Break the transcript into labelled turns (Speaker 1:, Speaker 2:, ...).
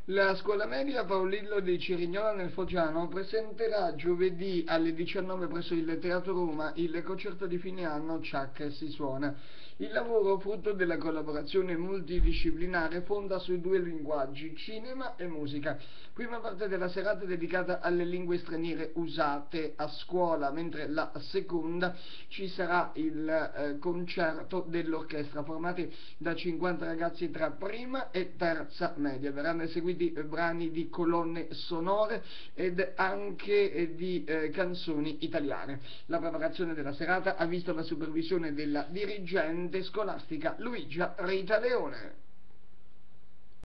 Speaker 1: La scuola media Paolillo di Cirignola nel Foggiano presenterà giovedì alle 19 presso il Teatro Roma il concerto di fine anno Ciak si suona. Il lavoro, frutto della collaborazione multidisciplinare, fonda sui due linguaggi, cinema e musica. Prima parte della serata dedicata alle lingue straniere usate a scuola, mentre la seconda ci sarà il concerto dell'orchestra, formati da 50 ragazzi tra prima e terza media. Verranno eseguiti brani di colonne sonore ed anche di canzoni italiane. La preparazione della serata ha visto la supervisione della dirigente scolastica Luigia Rita Leone.